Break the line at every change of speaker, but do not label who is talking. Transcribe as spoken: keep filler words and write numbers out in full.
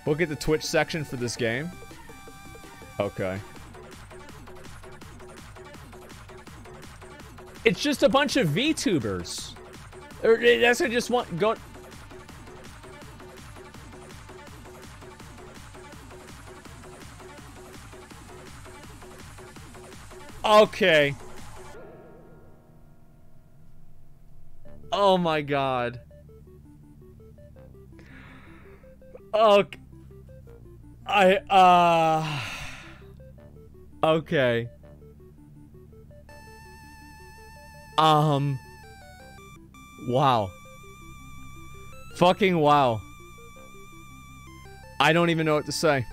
Look at the Twitch section for this game. Okay. It's just a bunch of VTubers. Or that's I just want go. Okay. Oh my god. Okay. I, uh... Okay. Um... Wow. Fucking wow. I don't even know what to say.